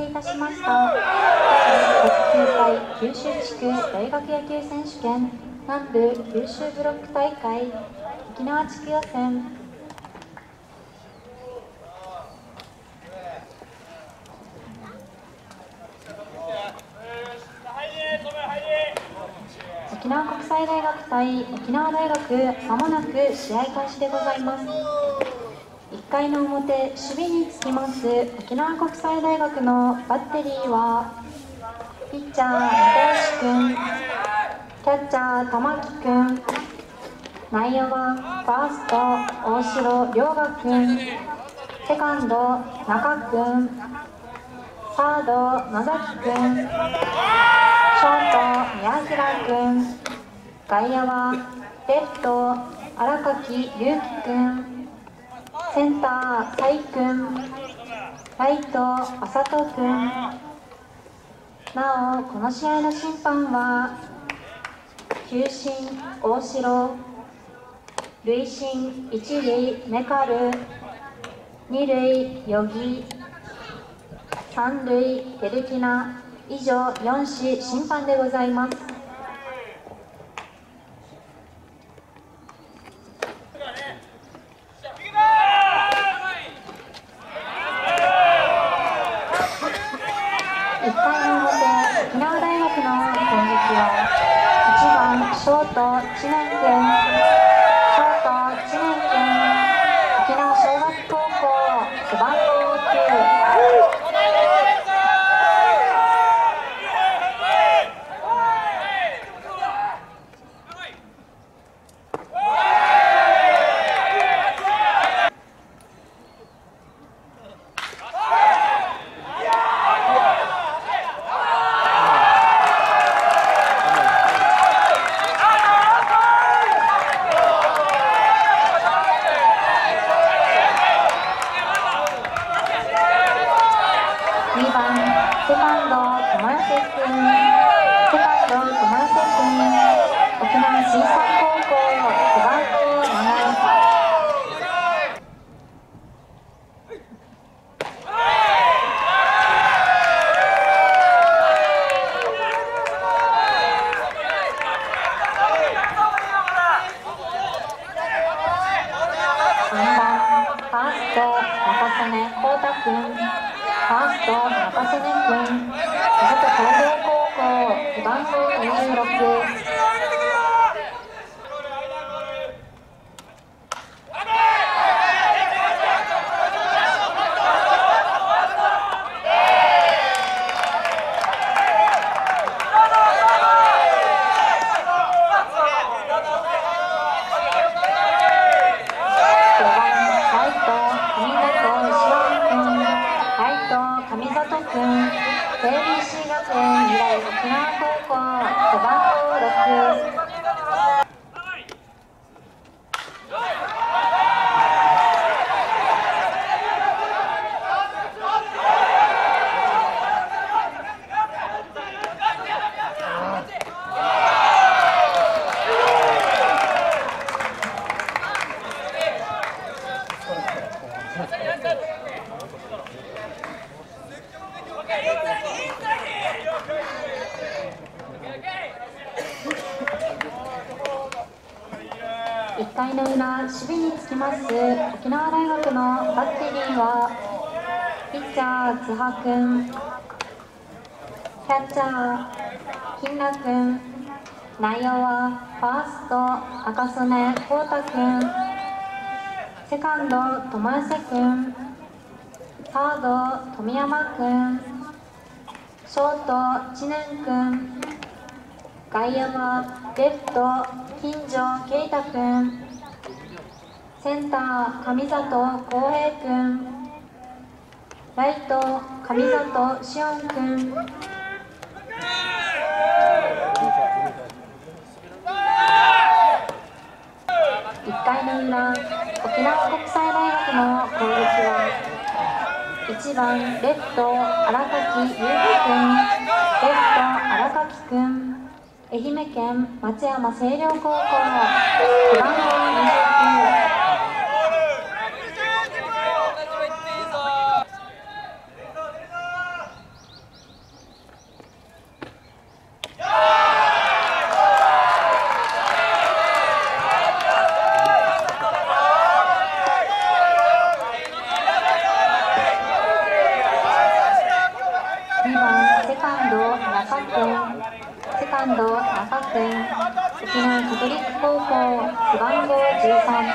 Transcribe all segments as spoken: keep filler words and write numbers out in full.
せいたしましただいろくじゅうきゅうかい九州地区大学野球選手権南部九州ブロック大会沖縄地区予選沖縄国際大学対沖縄大学、まもなく試合開始でございます。いっかいの表、守備につきます沖縄国際大学のバッテリーはピッチャー又吉君、キャッチャー玉木君、内野はファースト大城涼河君、セカンド中君、サード野崎君、ショート宮平君、外野はレフト荒垣優輝君、センター佐井君、ライト浅戸君。なおこの試合の審判は球審大城、塁審一塁メカル、二塁与木、三塁ヘルキナ、以上よんし審判でございます。いっかいの表、沖縄大学の攻撃は、いちばんショート知念君、ショート知念君、沖縄尚学高校、背番号きゅう。セカンド友寄君、セカンド友寄君、沖縄水産高校背番号なな。さんばんファースト中曽根光太君、ファースト中曽根君、小里工業高校背番号にじゅうろく。上里君、ケービーシー 学園未来沖縄高校背番号ろく。いっかいの裏、守備につきます沖縄大学のバッテリーはピッチャー津波君、キャッチャー金楽君、内野はファースト赤曽根光太君、セカンド友寄君、サード富山君、ショート知念君、外野はレフト金城圭太君、センター上里浩平君、ライト上里志音君。いっかいの裏、沖縄国際大学の攻撃はいちばんレフト荒垣優輝君、レフト荒垣君、愛媛県松山星稜高校背番号にじゅうきゅう。 沖縄カトリック高校背番号じゅうさん。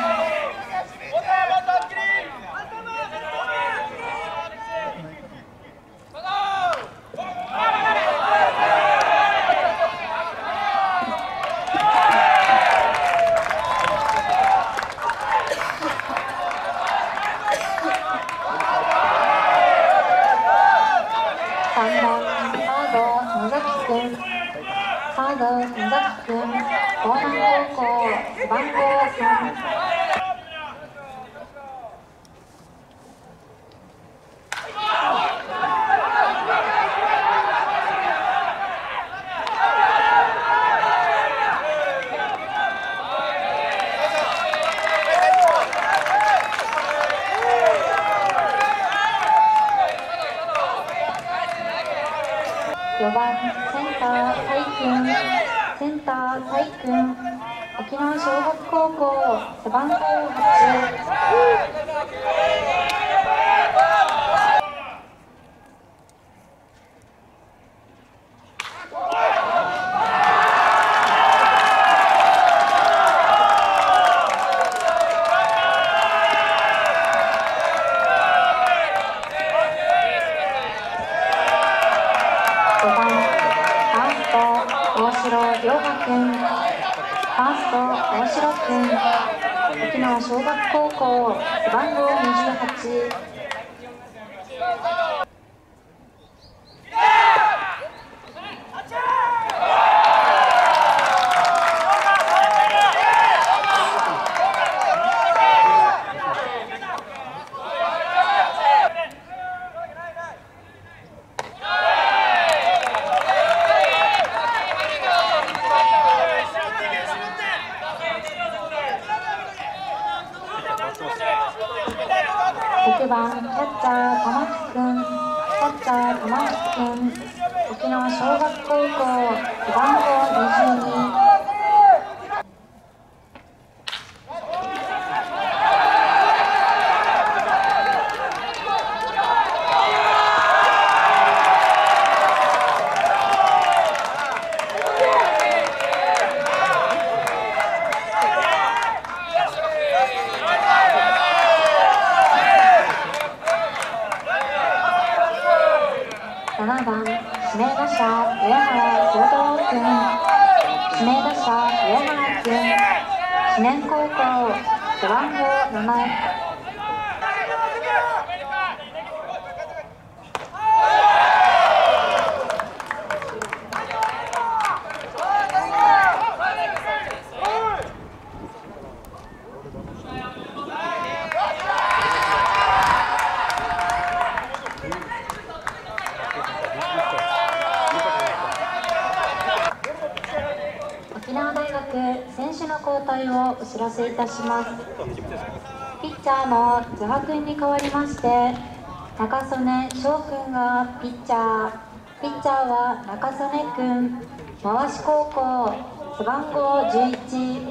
さんばんサード野崎くん、サード野崎くん、興南高校背番号さん。よんばんセンタータイ君、センタータイ君、沖縄尚学高校背番号はち。ごばんファースト大城涼河君、ファースト大城君、沖縄尚学高校背番号にじゅうはち。ろくばんキャッチャー玉木くん、キャッチャー玉木くん、沖縄尚学高校背番号にじゅうに。ななばん指名打者上原幸太郎君、指名打者上原君、知念高校背番号なな。沖縄大学選手の交代をお知らせいたします。ピッチャーの津波君に代わりまして中曽根翔君がピッチャー、ピッチャーは中曽根君、回し高校背番号じゅういち。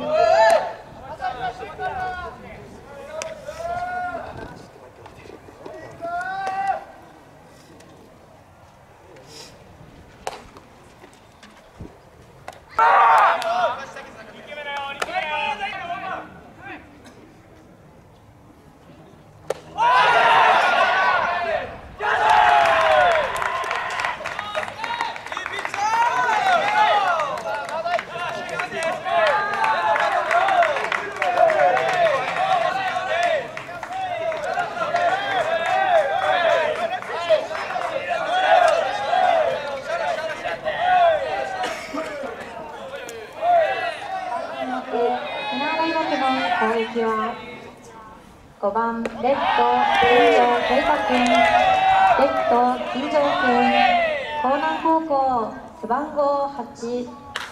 沖縄大学の攻撃はごばんレフト金城圭太君、レフト金城君、興南高校背番号はち。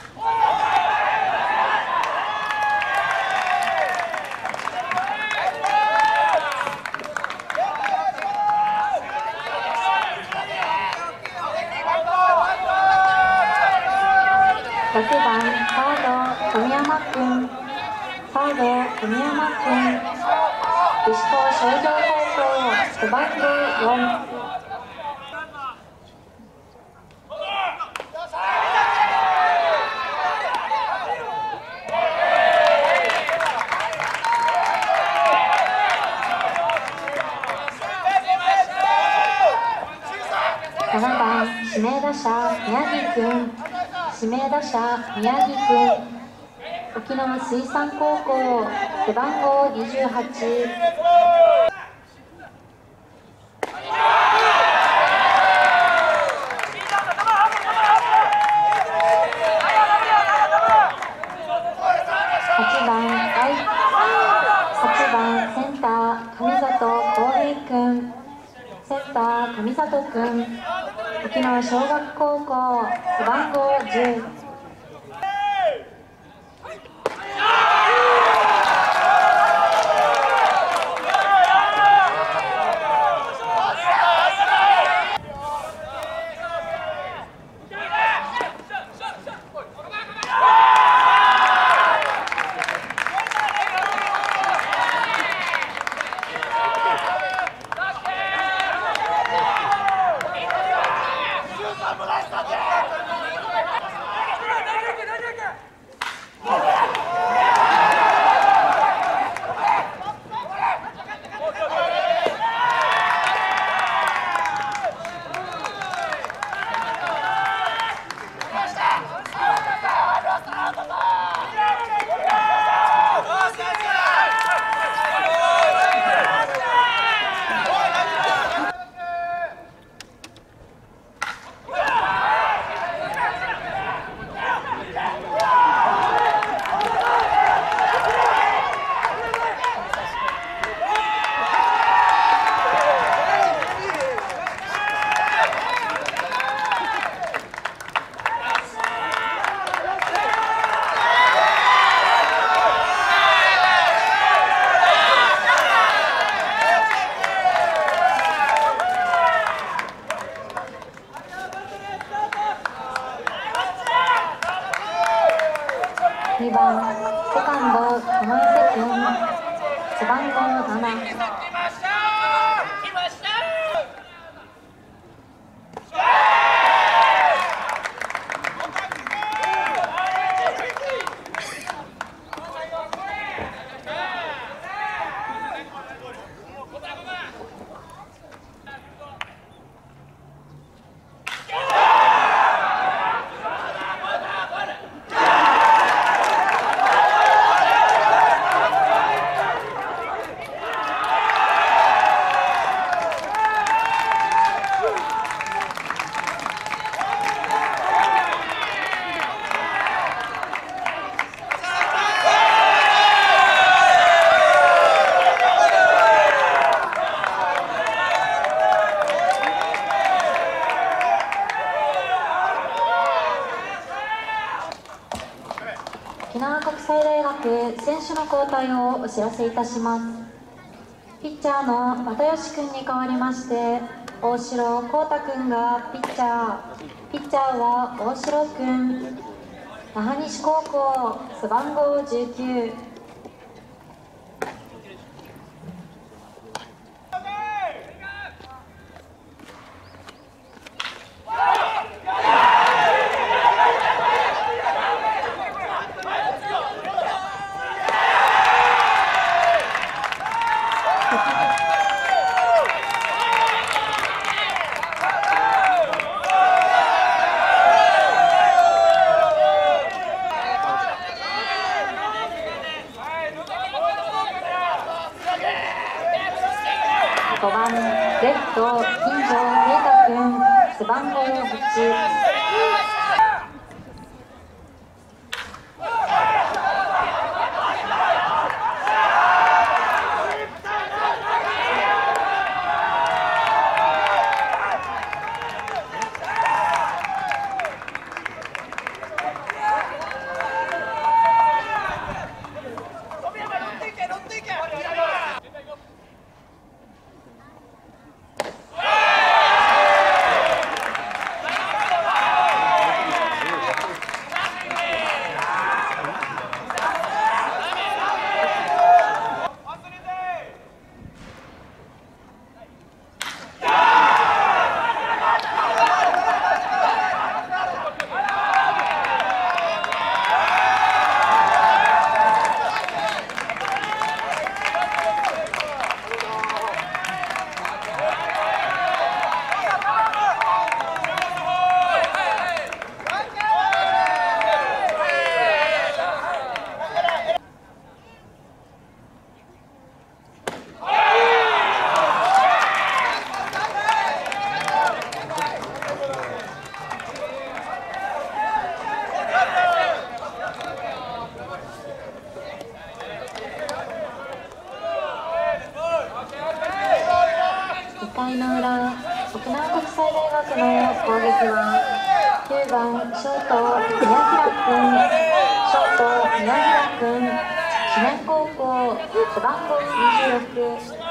ろくばんサード富山君、サード富山君、石川商業高校背番号よん。 打者宮城くん、指名打者宮城くん、沖縄水産高校背番号にじゅうはち。はちばんライはちばんセンター上里浩平君、センター上里君、沖縄尚学高校背番号じゅう。にばんセカンド友伊勢君、背番号なな。沖縄国際大学選手の交代をお知らせいたします。ピッチャーの又吉君に代わりまして大城幸太君がピッチャー。ピッチャーは大城君。那覇西高校背番号じゅうきゅう。ごばんレフト金城啓太君、背番号はち。 際大学の攻撃はきゅうばんショート宮平君、ショート宮平君、智弁高校背番号にじゅうろく。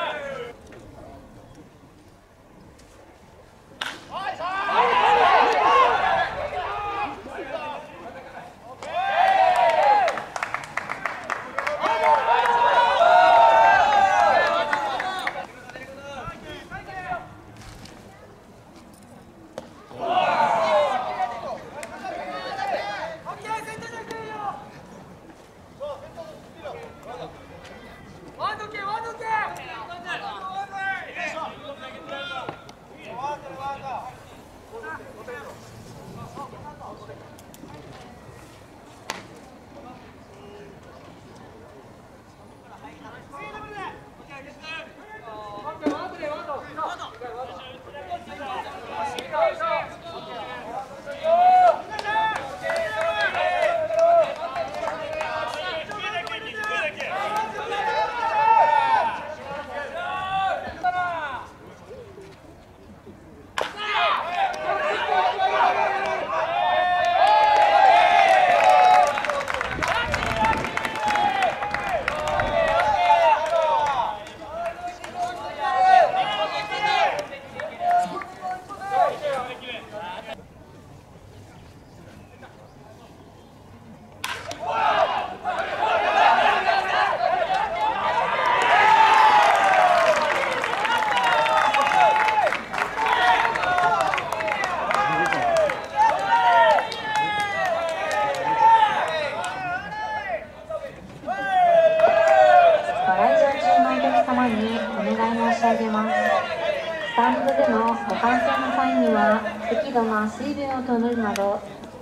スタンドでのご観戦の際には適度な水分を取るなど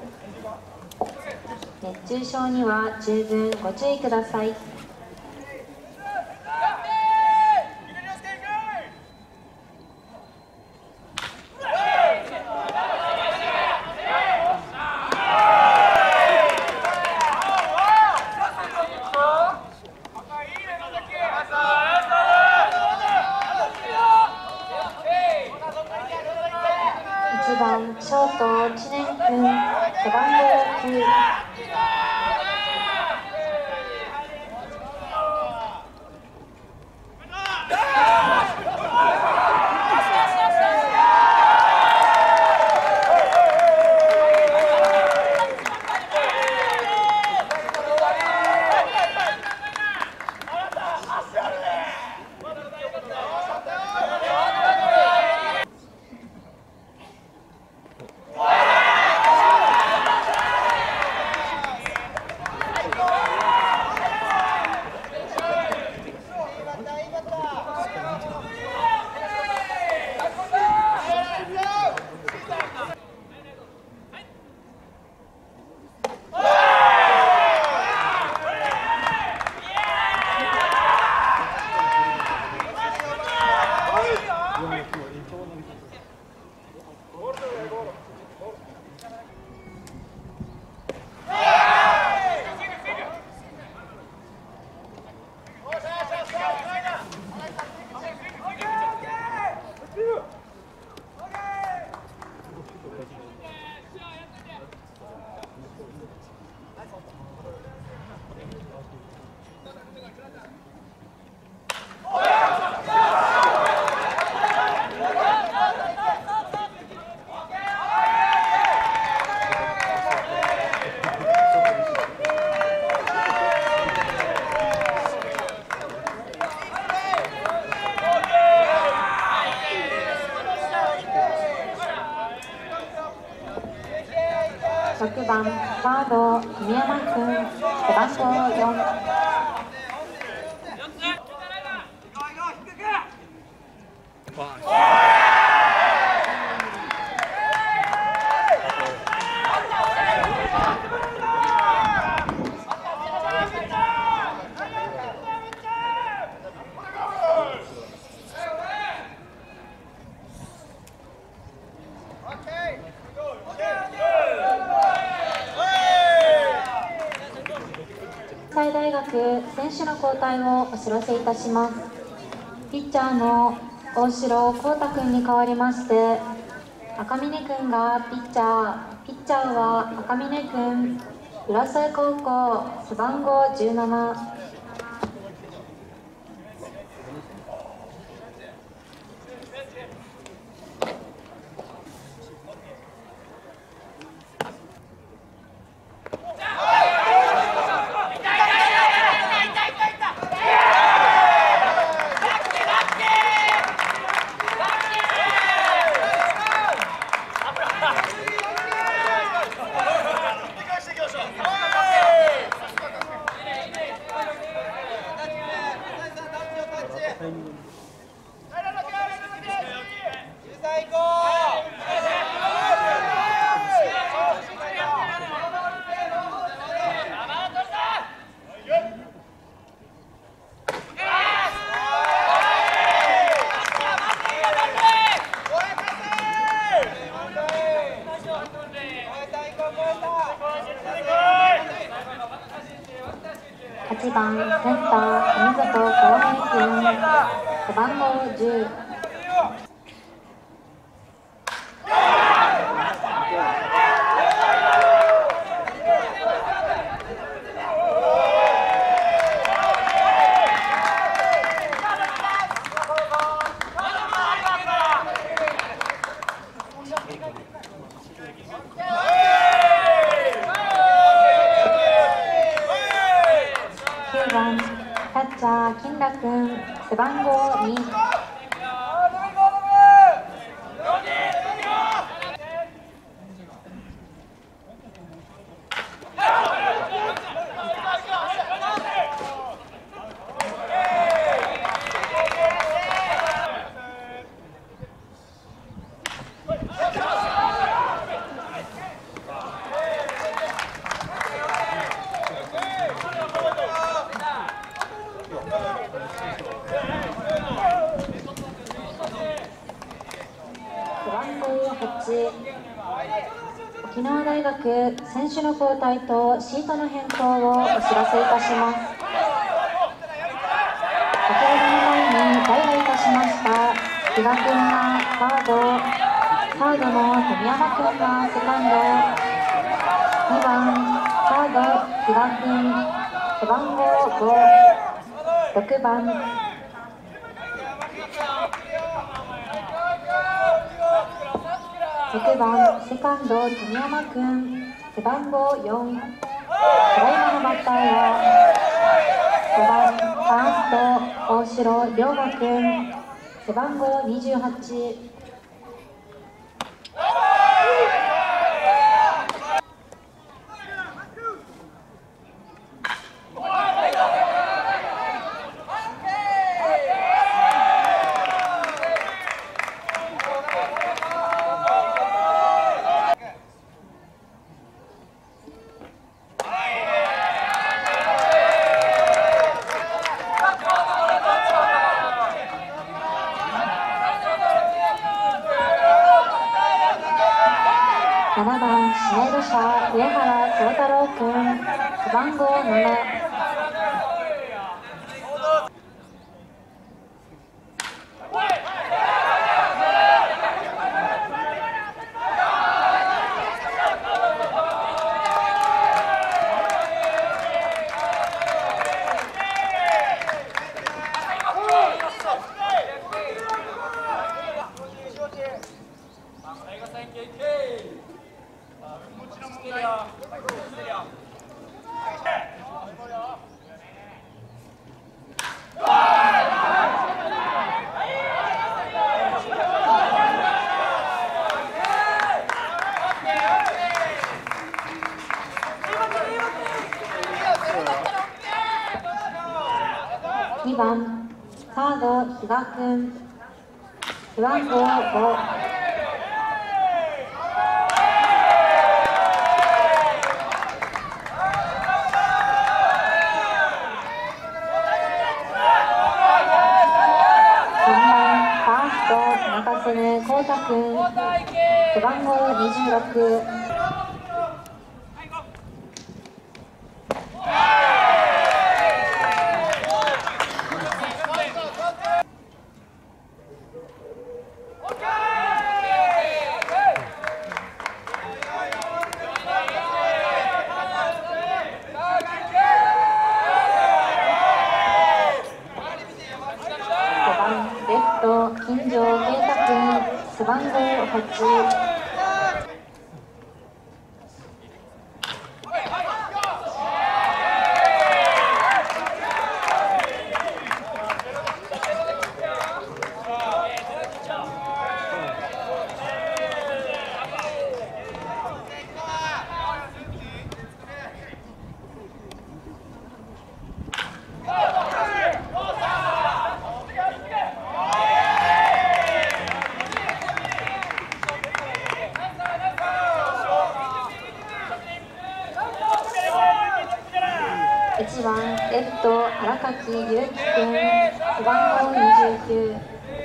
熱中症には十分ご注意ください。いちばんショート知念君、背番号きゅう。ろくばんサード宮山君、背番号よん。関西大学選手の交代をお知らせいたします。ピッチャーの大城幸太君に代わりまして赤嶺くんがピッチャー。ピッチャーは赤嶺くん。浦添高校背番号じゅうなな。はちばんセンター上里浩平くん背番号じゅう。きゅうばんキャッチャー金田くん背番号に。背番号はち。沖縄大学選手の交代とシートの変更をお知らせいたします。先ほどの前に代打いたしました比嘉君がサード、サードの富山君がセカンド、にばんサード比嘉君背番号ご、ろくばんろくばんセカンド富山くん背番号よん。ただいまのバッターはごばんファースト大城龍馬くん背番号にじゅうはち。ななばん指名打者上原宗太郎くん背番号なな。にばんサード比嘉くん背番号ご。中曽根光太くん背番号にじゅうろく。 背番号はち。いちばんレフト荒垣優輝君、背番号にじゅうきゅう。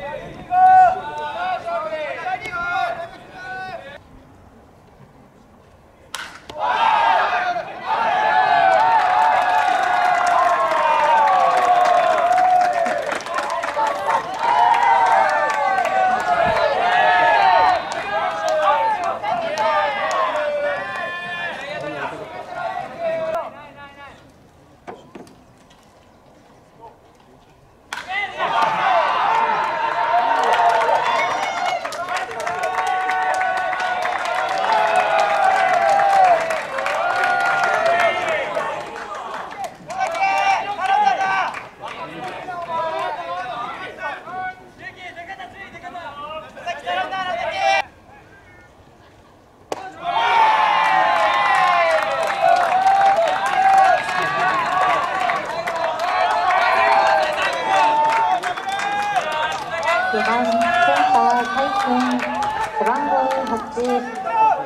よばんセンター海君、背番号はち。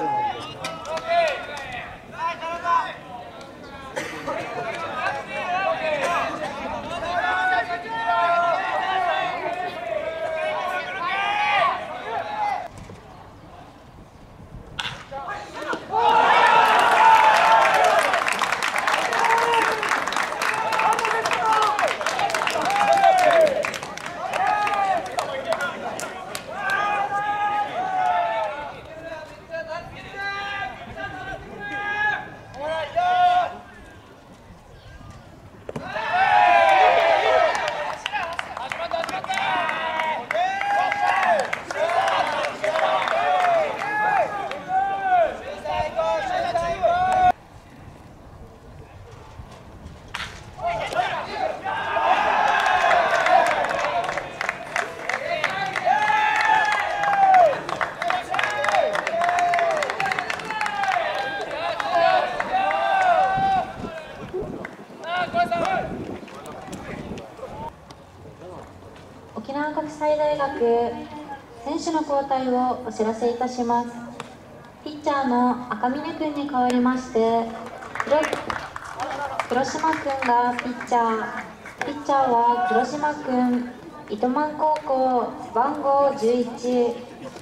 沖縄国際大学選手の交代をお知らせいたします。ピッチャーの赤嶺君に代わりまして黒黒島君がピッチャー。ピッチャーは黒島君、糸満高校、背番号じゅういち。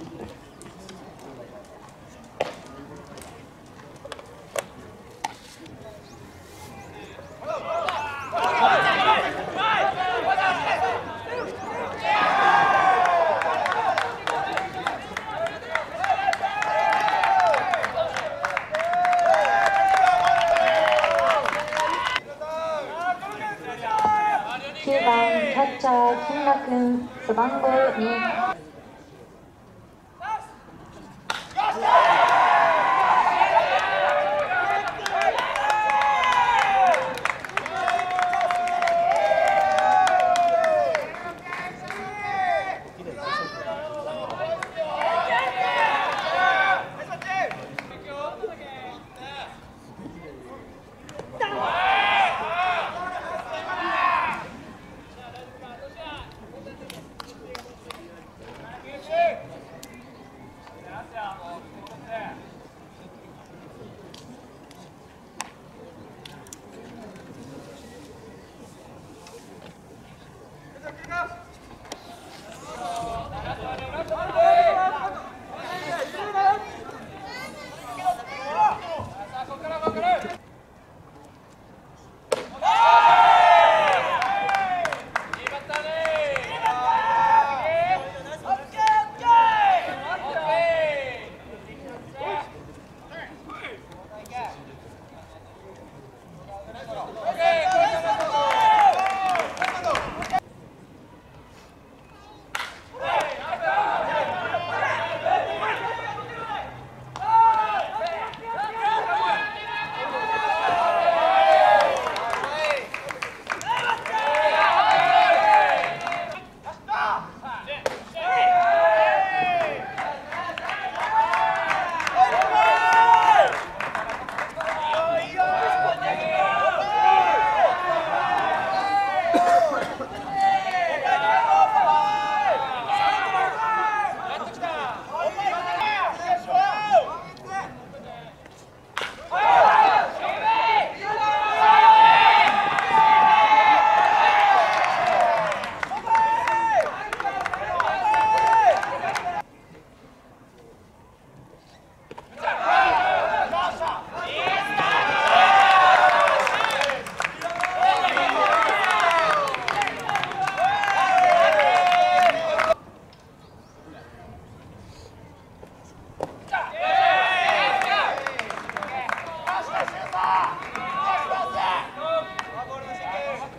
きゅうばんキャッチャー金楽君、背番号に。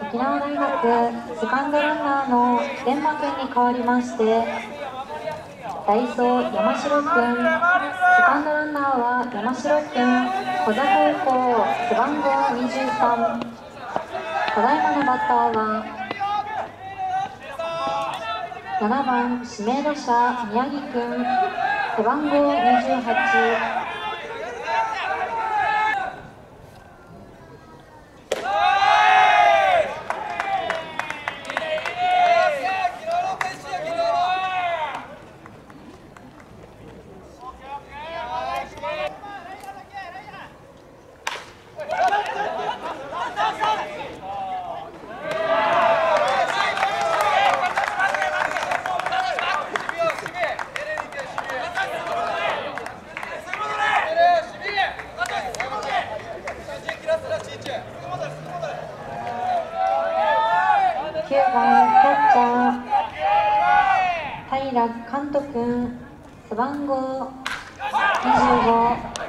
沖縄大学セカンドランナーの天馬くんに代わりまして、ダイソー山城くん、セカンドランナーは山城くん、小座高校背番号にじゅうさん。ただいまのバッターはななばん指名打者宮城くん、背番号にじゅうはち。きゅうばんキャッチャー平監督くん、背番号にじゅうご。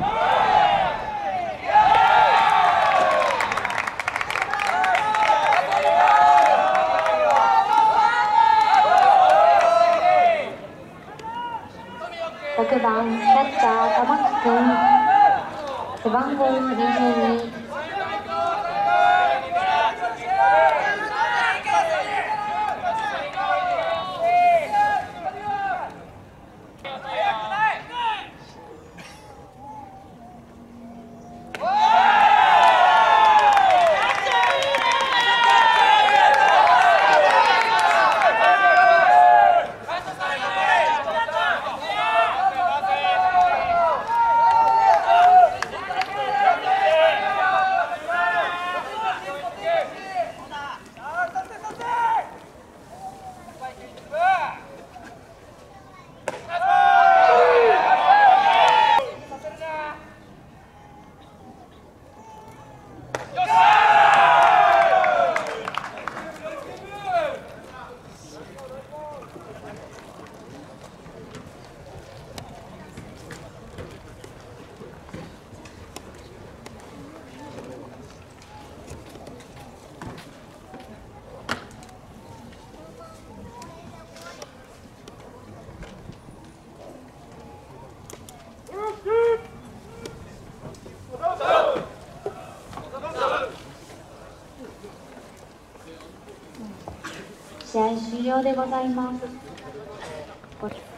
ろくばんキャッチャー玉木くん、背番号にじゅうに。試合終了でございます。